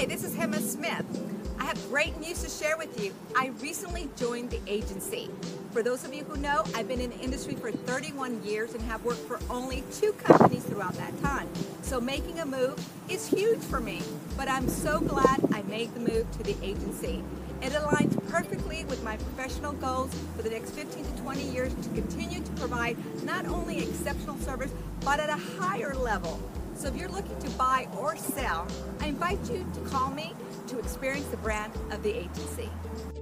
Hi, this is Emma Smith. I have great news to share with you. I recently joined the agency. For those of you who know, I've been in the industry for 31 years and have worked for only 2 companies throughout that time. So making a move is huge for me, but I'm so glad I made the move to the agency. It aligns perfectly with my professional goals for the next 15 to 20 years to continue to provide not only exceptional service, but at a higher level. So if you're looking to buy or sell, I invite you to call me to experience the brand of the agency.